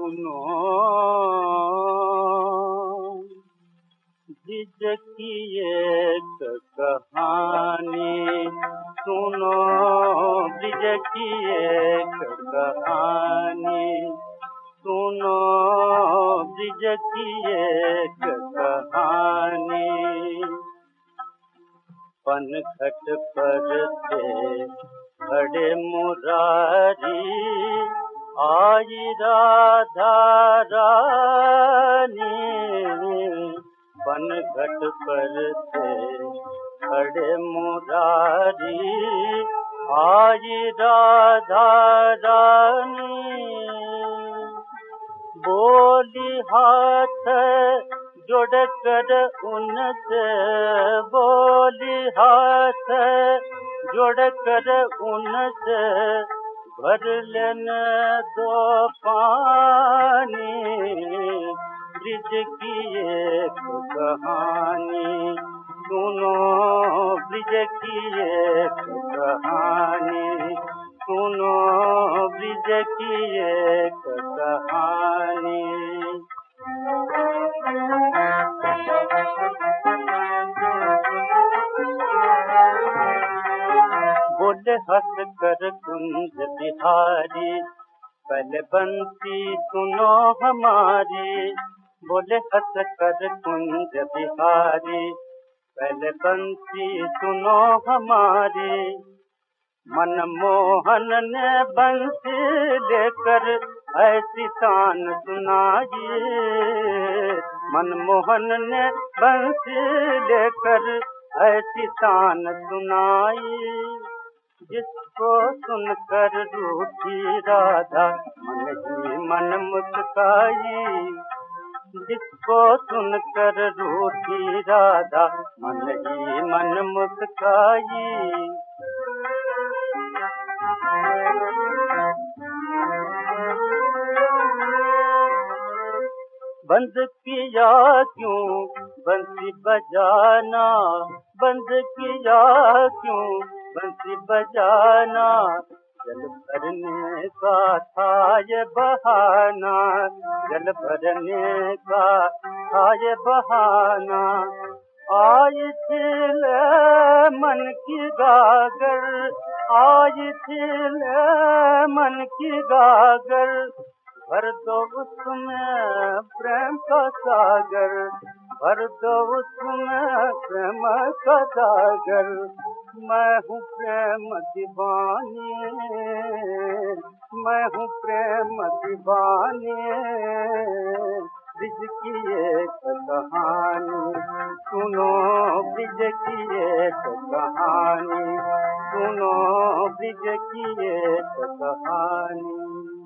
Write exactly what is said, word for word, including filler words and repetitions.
सुनो ब्रिज की एक कहानी, सुनो ब्रिज की एक कहानी, सुनो ब्रिज की एक कहानी। पनघट पर थे खड़े मुरारी, आई राधा रानी। पनघट पर थे खड़े मुरारी, आई राधा रानी। बोली हाथ जोड़ कर उनसे, बोली हाथ जोड़ कर उनसे, भर लेने दो पानी। ब्रिज की एक कहानी, सुनो ब्रिज की एक कहानी, सुनो ब्रिज की एक कहानी। बोले हंस कर कुंज बिहारी, पहले बंसी सुनो हमारी। बोले हंस कर कुंज बिहारी, पहले बंसी सुनो हमारी। मनमोहन ने बंसी लेकर ऐसी तान सुनाई, मनमोहन ने बंसी लेकर ऐसी तान सुनाई। जिसको सुनकर रूठी राधा मन ही मन मुस्काई, जिसको सुनकर रूठी राधा मन ही मन मुस्काई। बंद किया क्यों बंसी बजाना, बंद किया क्यों बंसी बजाना। जल भरने का था ये बहाना, जल भरने का था ये बहाना। आई थी मन की गागर, आई थी मन की गागर। भर दो उसमें प्रेम का सागर, भर दो उसमें प्रेम का सागर। मैं हूँ प्रेम दीवानी, मैं हूँ प्रेम दीवानी। ब्रिज की एक कहानी, सुनो ब्रिज की एक कहानी, सुनो ब्रिज की एक कहानी।